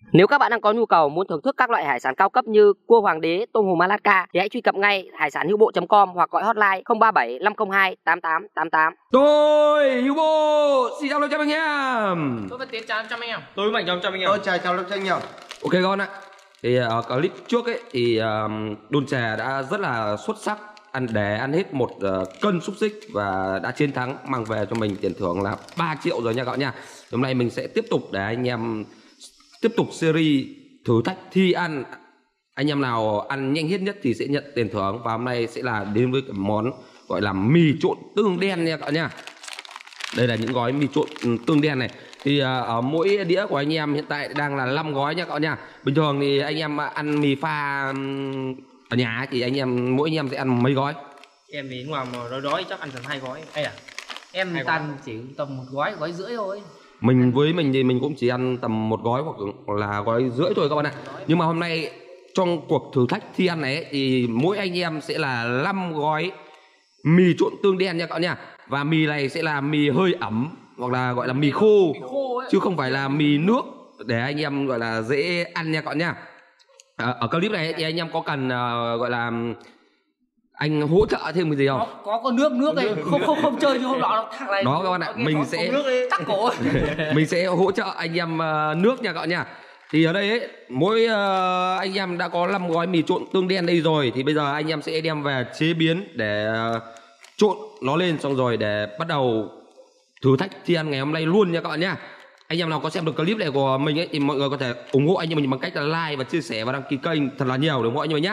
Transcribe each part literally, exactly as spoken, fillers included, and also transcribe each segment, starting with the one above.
Nếu các bạn đang có nhu cầu muốn thưởng thức các loại hải sản cao cấp như cua hoàng đế, tôm hùm Alaska thì hãy truy cập ngay hải sản hữu bộ chấm com hoặc gọi hotline không ba bảy năm không hai tám tám tám tám. Tôi Hữu Bộ xin chào chào anh em. Tôi Văn Tiến chào chào anh em. Tôi Mạnh chào chào anh em. Tôi chào chào lớp anh em. Ok các bạn ạ. Thì ở clip trước ấy thì um, Đôn Chè đã rất là xuất sắc ăn để ăn hết một uh, cân xúc xích và đã chiến thắng mang về cho mình tiền thưởng là ba triệu rồi nha các bạn nha. Hôm nay mình sẽ tiếp tục để anh em tiếp tục series thử thách thi ăn. Anh em nào ăn nhanh hết nhất thì sẽ nhận tiền thưởng. Và hôm nay sẽ là đến với cái món gọi là mì trộn tương đen nha các bạn nha. Đây là những gói mì trộn tương đen này. Thì uh, ở mỗi đĩa của anh em hiện tại đang là năm gói nha các bạn nha. Bình thường thì anh em ăn mì pha um, ở nhà thì anh em mỗi anh em sẽ ăn mấy gói? Em thì ngoài mà đói đói chắc ăn tầm hai gói. Hay à? Em tầm chỉ tầm một gói, gói rưỡi thôi. Mình với mình thì mình cũng chỉ ăn tầm một gói hoặc là gói rưỡi thôi các bạn ạ. Nhưng mà hôm nay trong cuộc thử thách thi ăn này ấy, thì mỗi anh em sẽ là năm gói mì trộn tương đen nha các bạn nha. Và mì này sẽ là mì hơi ẩm hoặc là gọi là mì khô, mì khô chứ không phải là mì nước để anh em gọi là dễ ăn nha các bạn nha. À, ở clip này thì anh em có cần uh, gọi là anh hỗ trợ thêm cái gì không? Có có, có nước nước đây, không không không chơi như hôm nọ thằng này. Đó các bạn ạ, mình sẽ tắc cổ. mình sẽ hỗ trợ anh em uh, nước nha các bạn nha. Thì ở đây ấy, mỗi uh, anh em đã có năm gói mì trộn tương đen đây rồi thì bây giờ anh em sẽ đem về chế biến để uh, trộn nó lên xong rồi để bắt đầu thử thách thi ăn ngày hôm nay luôn nha các bạn nhá. Anh em nào có xem được clip này của mình ấy thì mọi người có thể ủng hộ anh em mình bằng cách là like và chia sẻ và đăng ký kênh thật là nhiều để ủng hộ anh em nhá.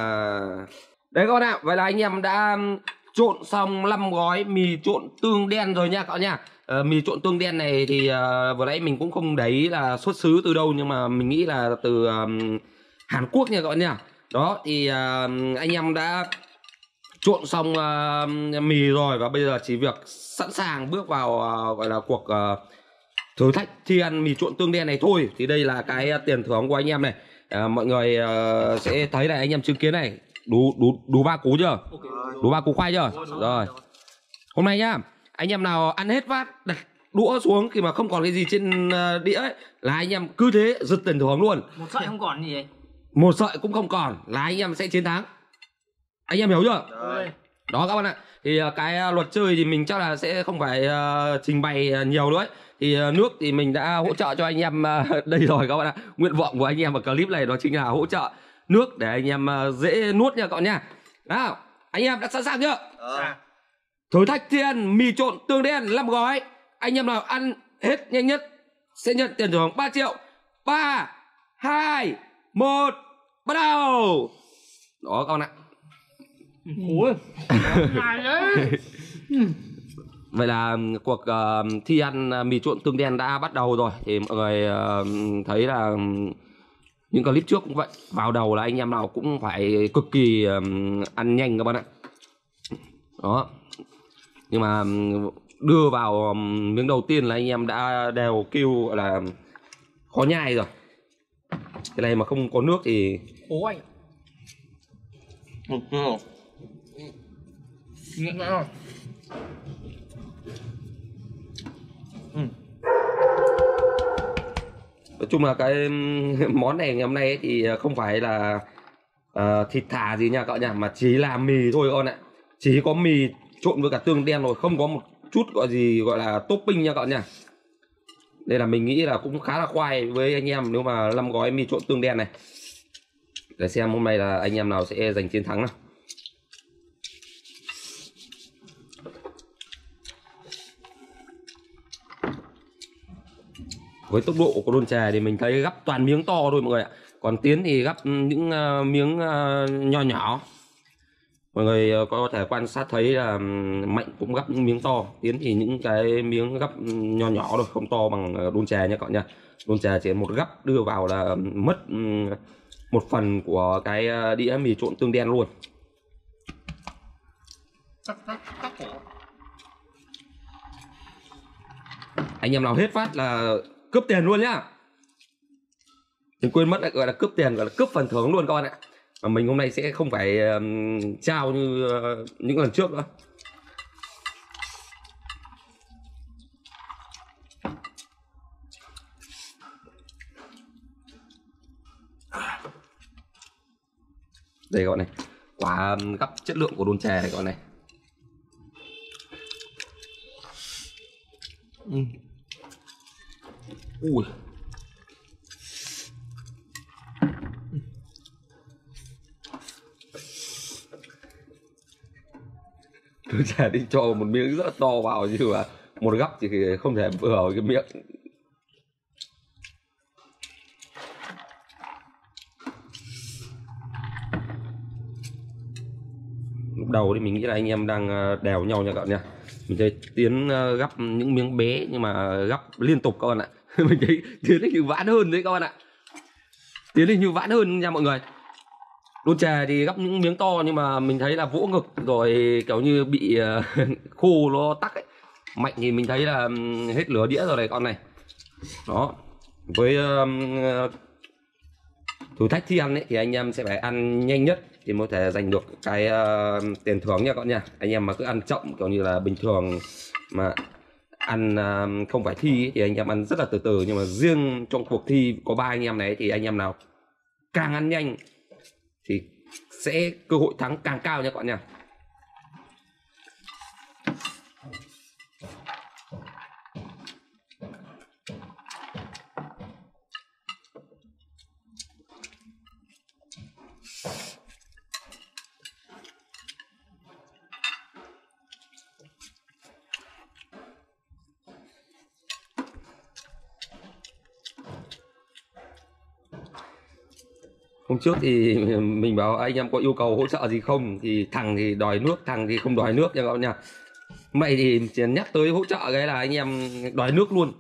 Đấy các bạn ạ, vậy là anh em đã trộn xong năm gói mì trộn tương đen rồi nha các bạn nha. Uh, mì trộn tương đen này thì uh, vừa nãy mình cũng không để ý là xuất xứ từ đâu nhưng mà mình nghĩ là từ um, Hàn Quốc nha các bạn nha. Đó thì uh, anh em đã trộn xong uh, mì rồi và bây giờ chỉ việc sẵn sàng bước vào uh, gọi là cuộc uh, thử thách thi ăn mì trộn tương đen này thôi. Thì đây là cái uh, tiền thưởng của anh em này. Uh, mọi người uh, sẽ thấy này, anh em chứng kiến này, đủ đủ đủ ba cú chưa? Đủ ba cú khoai chưa? Rồi. Hôm nay nhá, anh em nào ăn hết phát đặt đũa xuống khi mà không còn cái gì trên uh, đĩa ấy, là anh em cứ thế giật tiền thưởng luôn. Một sợi không còn gì vậy? Một sợi cũng không còn là anh em sẽ chiến thắng. Anh em hiểu chưa? Rồi. Đó các bạn ạ. Thì uh, cái uh, luật chơi thì mình chắc là sẽ không phải uh, trình bày uh, nhiều nữa ấy. Thì uh, nước thì mình đã hỗ trợ cho anh em uh, đây rồi các bạn ạ. Nguyện vọng của anh em ở clip này đó chính là hỗ trợ nước để anh em uh, dễ nuốt nha các bạn nha. Nào, anh em đã sẵn sàng chưa? À. Thử thách thi ăn mì trộn tương đen năm gói. Anh em nào ăn hết nhanh nhất sẽ nhận tiền thưởng ba triệu. Ba, hai, một, bắt đầu. Đó các bạn ạ. Ui. Này đấy. Vậy là cuộc uh, thi ăn uh, mì trộn tương đen đã bắt đầu rồi. Thì mọi người uh, thấy là um, những clip trước cũng vậy. Vào đầu là anh em nào cũng phải cực kỳ um, ăn nhanh các bạn ạ. Đó. Nhưng mà um, đưa vào um, miếng đầu tiên là anh em đã đều kêu gọi là khó nhai rồi. Cái này mà không có nước thì Ố anh. Nghe không? Ừ. Nói chung là cái món này ngày hôm nay ấy thì không phải là uh, thịt thà gì nha các bạn nha, mà chỉ là mì thôi các bạn ạ. Chỉ có mì trộn với cả tương đen rồi, không có một chút gọi gì gọi là topping nha các bạn nha. Đây là mình nghĩ là cũng khá là khoai với anh em nếu mà năm gói mì trộn tương đen này. Để xem hôm nay là anh em nào sẽ giành chiến thắng nào. Với tốc độ của Đôn Chè thì mình thấy gắp toàn miếng to thôi mọi người ạ. Còn Tiến thì gắp những uh, miếng uh, nhỏ nhỏ. Mọi người có thể quan sát thấy là Mạnh cũng gắp những miếng to. Tiến thì những cái miếng gắp nhỏ nhỏ thôi, không to bằng Đôn Chè nha các bạn nha. Đôn Chè chỉ một gắp đưa vào là mất một phần của cái đĩa mì trộn tương đen luôn. Anh em nào hết phát là cướp tiền luôn nhá. Đừng quên mất lại gọi là cướp tiền, gọi là cướp phần thưởng luôn các bạn ạ. Mà mình hôm nay sẽ không phải um, trao như uh, những lần trước nữa. Đây các bạn này, quả gắp chất lượng của đồn chè này các bạn này. Ừ. Ui. Đồn chè đi cho một miếng rất là to vào chứ mà một gắp thì không thể vừa vào cái miệng. Lúc đầu thì mình nghĩ là anh em đang đèo nhau nha các bạn nha. Mình thấy Tiến gắp những miếng bé nhưng mà gắp liên tục các bạn ạ. Mình thấy Tiến hình như vãn hơn đấy các bạn ạ. Tiến hình như vãn hơn nha mọi người. Đôn chè thì gắp những miếng to nhưng mà mình thấy là vỗ ngực rồi kiểu như bị khô nó tắc ấy. Mạnh thì mình thấy là hết lửa đĩa rồi này con này. Đó. Với uh, thử thách thi ăn ấy thì anh em sẽ phải ăn nhanh nhất thì mới thể giành được cái uh, tiền thưởng nha các bạn nha. Anh em mà cứ ăn chậm kiểu như là bình thường mà ăn uh, không phải thi ấy, thì anh em ăn rất là từ từ, nhưng mà riêng trong cuộc thi có ba anh em này thì anh em nào càng ăn nhanh thì sẽ cơ hội thắng càng cao nha các bạn nha. Hôm trước thì mình bảo anh em có yêu cầu hỗ trợ gì không, thì thằng thì đòi nước, thằng thì không đòi nước nha các bạn nha. Mày thì chỉ nhắc tới hỗ trợ cái là anh em đòi nước luôn.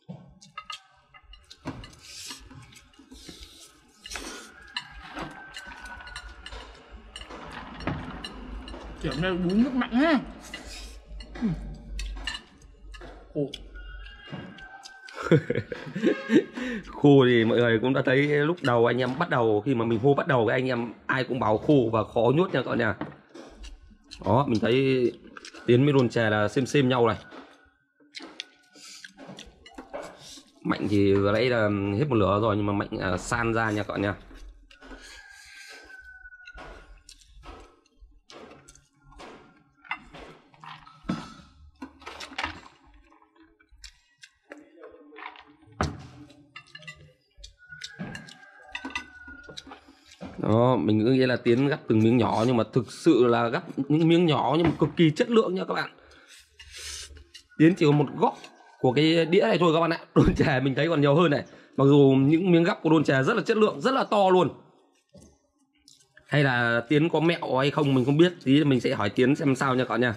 Kiểu này bún nước mặn ha. Ồ. Khô thì mọi người cũng đã thấy lúc đầu anh em bắt đầu, khi mà mình hô bắt đầu cái anh em ai cũng bảo khô và khó nhốt nha các bạn nha. Đó, mình thấy Tiến với đồn chè là xem xem nhau này. Mạnh thì vừa nãy là hết một lửa rồi nhưng mà Mạnh à, san ra nha các bạn nha. Đó, mình cứ nghĩ là Tiến gắp từng miếng nhỏ nhưng mà thực sự là gắp những miếng nhỏ nhưng mà cực kỳ chất lượng nha các bạn. Tiến chỉ có một góc của cái đĩa này thôi các bạn ạ. Đôn chè mình thấy còn nhiều hơn này. Mặc dù những miếng gắp của đôn chè rất là chất lượng, rất là to luôn. Hay là Tiến có mẹo hay không mình không biết, tí mình sẽ hỏi Tiến xem sao nha các bạn nha.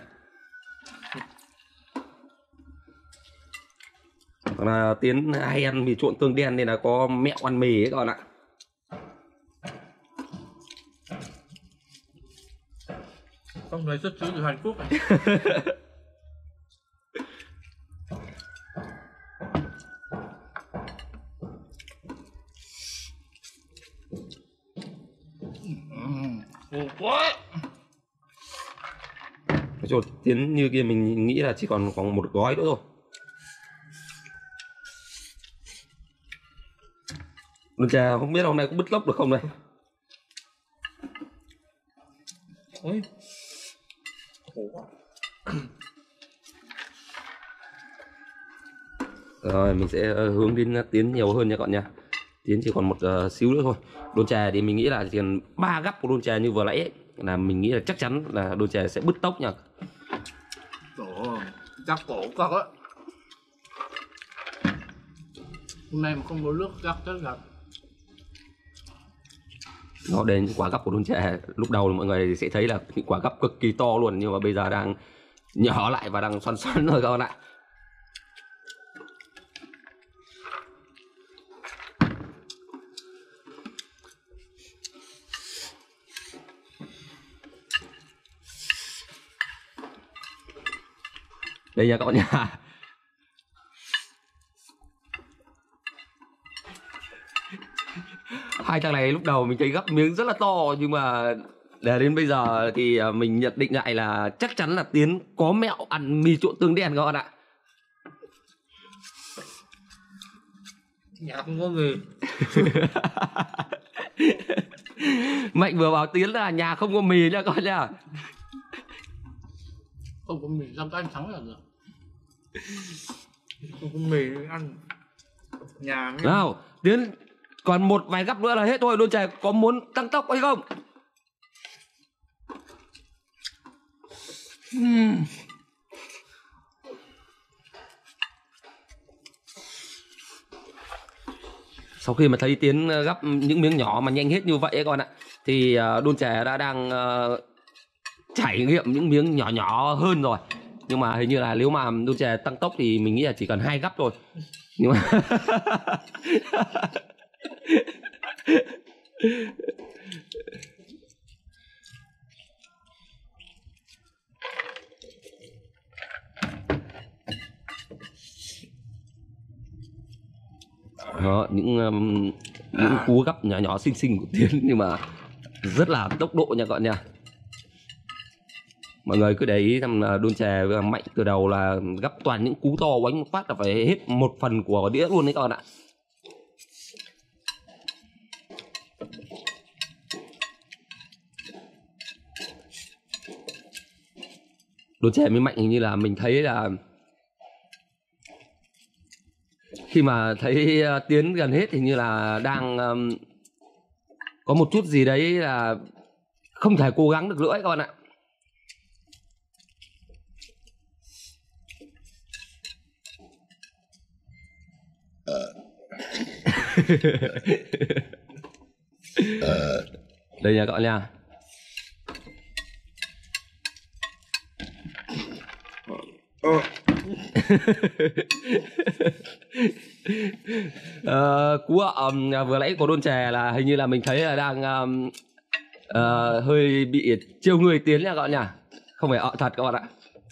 Còn là Tiến hay ăn mì trộn tương đen nên là có mẹo ăn mì ấy các bạn ạ. Không nói xuất xứ từ Hàn Quốc. Ồ quá. Nói chung Tiến như kia mình nghĩ là chỉ còn còn một gói nữa thôi. Đôn chè không biết hôm nay có bứt lốc được không đây. Ôi. Rồi mình sẽ hướng đến Tiến nhiều hơn nha các bạn nha. Tiến chỉ còn một uh, xíu nữa thôi. Đôn chè thì mình nghĩ là chỉ cần ba gắp của đôn chè như vừa nãy ấy, là mình nghĩ là chắc chắn là đôn chè sẽ bứt tốc nha. Ồ, chắc cổ cực á. Hôm nay mà không có nước chắc chắc gặp. Nó đến những quả gắp của đôn chè lúc đầu mọi người sẽ thấy là những quả gắp cực kỳ to luôn, nhưng mà bây giờ đang nhỏ lại và đang xoắn xoắn rồi các bạn ạ. Đây nha các bạn nha. Hai thằng này lúc đầu mình thấy gắp miếng rất là to, nhưng mà để đến bây giờ thì mình nhận định lại là chắc chắn là Tiến có mẹo ăn mì trộn tương đen các bạn ạ. Nhà không có mì. Mạnh vừa bảo Tiến là nhà không có mì nha con nha. Không có mì răm canh trắng là được. Không có mì ăn nhà mới... Nào Tiến còn một vài gắp nữa là hết thôi. Đôn chè có muốn tăng tốc hay không? uhm. Sau khi mà thấy Tiến gắp những miếng nhỏ mà nhanh hết như vậy ấy con ạ, thì Đôn chè đã đang uh, trải nghiệm những miếng nhỏ nhỏ hơn rồi. Nhưng mà hình như là nếu mà Đôn chè tăng tốc thì mình nghĩ là chỉ cần hai gắp thôi. Nhưng mà đó, những um, những cú gắp nhỏ nhỏ xinh xinh của Tiến nhưng mà rất là tốc độ nha các bạn nha. Mọi người cứ để ý xem là Đôn chè Mạnh từ đầu là gắp toàn những cú to, oánh một phát là phải hết một phần của đĩa luôn đấy các bạn ạ. Đôn chè với Mạnh hình như là mình thấy là khi mà thấy Tiến gần hết thì như là đang um, có một chút gì đấy là không thể cố gắng được nữa ấy các bạn ạ. Đây nha các bạn nha. uh, cú um, vừa nãy của Đôn chè là hình như là mình thấy là đang um, uh, hơi bị trêu người Tiến nha các bạn nha, không phải ọ thật các bạn ạ.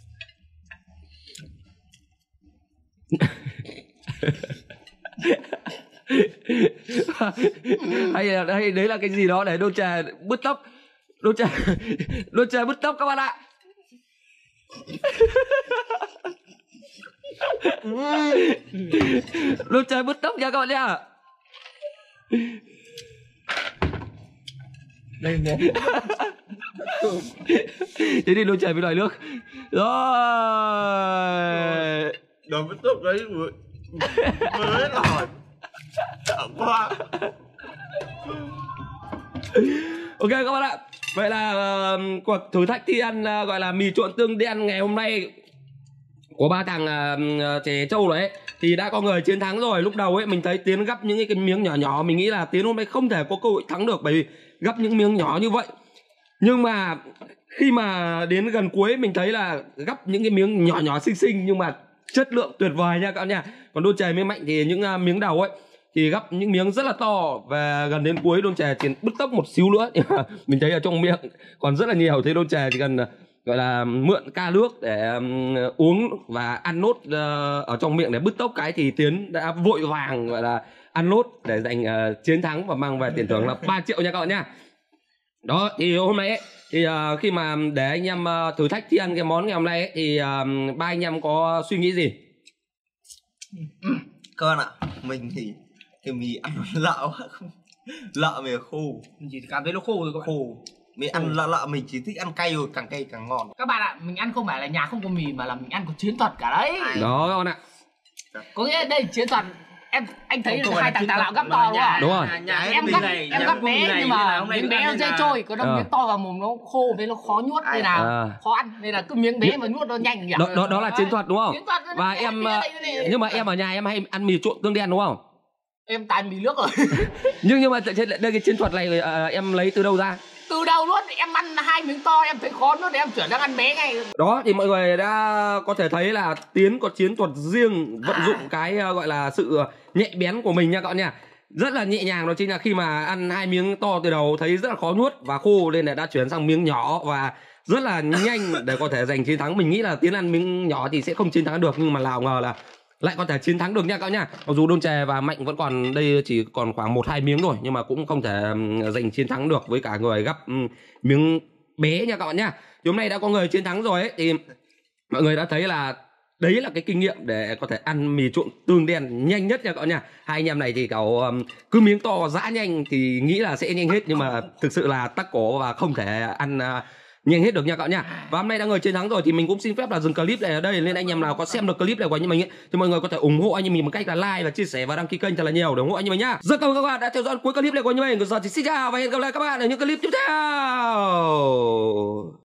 hay là hay đấy là cái gì đó để Đôn chè bứt tóc, Đôn chè Đôn chè bứt tóc các bạn ạ. Đôn chè bứt tóc nha các bạn nha. Đây nè. Thế đi Đôn chè với đòi nước. Rồi. Đòi bứt tóc đấy mới mới rồi. Quá. Ok các bạn ạ. Vậy là uh, cuộc thử thách thi ăn uh, gọi là mì trộn tương đen ngày hôm nay của ba thằng uh, trẻ trâu đấy thì đã có người chiến thắng rồi. Lúc đầu ấy mình thấy Tiến gắp những cái miếng nhỏ nhỏ, mình nghĩ là Tiến hôm nay không thể có cơ hội thắng được bởi vì gắp những miếng nhỏ như vậy. Nhưng mà khi mà đến gần cuối mình thấy là gắp những cái miếng nhỏ nhỏ xinh xinh nhưng mà chất lượng tuyệt vời nha các bạn nha. Còn Đôn chè với Mạnh thì những uh, miếng đầu ấy thì gắp những miếng rất là to và gần đến cuối Đôn chè chỉ bứt tốc một xíu nữa mình thấy ở trong miệng còn rất là nhiều. Thế Đôn chè chỉ cần gọi là mượn ca nước để um, uống và ăn nốt uh, ở trong miệng để bứt tốc cái thì Tiến đã vội vàng gọi là ăn nốt để giành uh, chiến thắng và mang về tiền thưởng là ba triệu nha các bạn nha. Đó thì hôm nay ấy, thì uh, khi mà để anh em uh, thử thách thi ăn cái món ngày hôm nay ấy, thì uh, ba anh em có suy nghĩ gì? Các bạn ạ, mình thì cái mì ăn lợ quá, không lợ mì khô, Mình chỉ cảm thấy nó khô rồi các bạn. khô. Mì ăn lợ lợ mình chỉ thích ăn cay rồi, càng cay càng ngon. Các bạn ạ, mình ăn không phải là nhà không có mì mà là mình ăn có chiến thuật cả đấy. Đó các bạn ạ. Có nghĩa đây chiến thuật. Em anh thấy Không là phải hai là thằng chiến tào lão thuật gắp mà to đúng nhà- không? Đúng rồi. nhà- nhà hết Em mì gắp này, em nhà gắp có mì bé này, nhưng nên là mà hôm nay miếng được bé ăn nó nên dễ là- trôi, còn Ờ. miếng to vào mồm nó khô với nó khó nuốt nên là À. khó ăn nên là cứ miếng bé mà nuốt nó nhanh nhỉ. Đó, đó, đó là chiến thuật đúng không? Chiến thuật Và em uh, nhưng mà em ở nhà em hay ăn mì trộn tương đen đúng không? em tàn mì nước rồi. Nhưng nhưng mà tại- đây cái chiến thuật này uh, em lấy từ đâu ra? Từ đầu luôn em ăn hai miếng to em thấy khó nuốt thì em chuyển sang ăn bé ngay. Đó thì mọi người đã có thể thấy là Tiến có chiến thuật riêng, vận dụng cái uh, gọi là sự uh, nhạy bén của mình nha các bạn nha. Rất là nhẹ nhàng, đó chính là khi mà ăn hai miếng to từ đầu thấy rất là khó nuốt và khô nên là đã chuyển sang miếng nhỏ và rất là nhanh để có thể giành chiến thắng. Mình nghĩ là Tiến ăn miếng nhỏ thì sẽ không chiến thắng được nhưng mà nào ngờ là lại có thể chiến thắng được nha các bạn nha. Mặc dù Đôn chè và Mạnh vẫn còn đây chỉ còn khoảng một hai miếng rồi nhưng mà cũng không thể um, giành chiến thắng được với cả người gắp um, miếng bé nha các bạn nha. Thì hôm nay đã có người chiến thắng rồi ấy thì mọi người đã thấy là đấy là cái kinh nghiệm để có thể ăn mì trộn tương đen nhanh nhất nha các bạn nha. Hai anh em này thì cậu um, cứ miếng to giã nhanh thì nghĩ là sẽ nhanh hết, nhưng mà thực sự là tắc cổ và không thể ăn uh, nhanh hết được nha các bạn nha. Và hôm nay đã người chiến thắng rồi thì mình cũng xin phép là dừng clip này ở đây, nên anh em nào có xem được clip này của anh em mình ấy, thì mọi người có thể ủng hộ anh em mình bằng cách là like và chia sẻ và đăng ký kênh thật là nhiều để ủng hộ anh em mình nhá. Rất cảm ơn các bạn đã theo dõi cuối clip này của anh em mình. Còn giờ thì xin chào và hẹn gặp lại các bạn ở những clip tiếp theo.